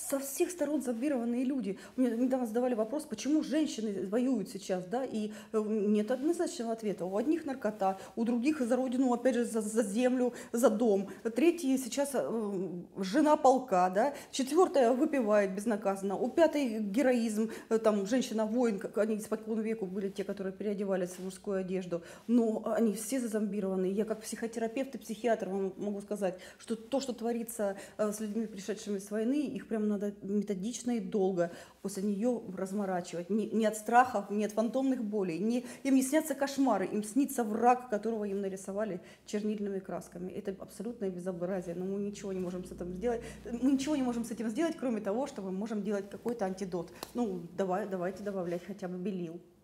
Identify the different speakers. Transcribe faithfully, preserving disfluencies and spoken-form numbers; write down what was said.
Speaker 1: со всех сторон зомбированные люди. Мне недавно задавали вопрос, почему женщины воюют сейчас, да, и э, нет однозначного ответа. У одних наркота, у других за родину, опять же, за, за землю, за дом. Третьи сейчас э, жена полка, да. Четвертая выпивает безнаказанно. У пятой героизм, э, там, женщина-воин, как они испокон веку были те, которые переодевались в мужскую одежду. Но они все зазомбированы. Я как психотерапевт и психиатр вам могу сказать, что то, что творится э, с людьми, пришедшими с войны, их прям надо методично и долго после нее разморачивать. Не, не от страхов, не от фантомных болей, не, им не снятся кошмары, им снится враг, которого им нарисовали чернильными красками. Это абсолютное безобразие, но мы ничего не можем с этим сделать. Мы ничего не можем с этим сделать, кроме того, что мы можем делать какой-то антидот. Ну, давай, давайте добавлять хотя бы белил.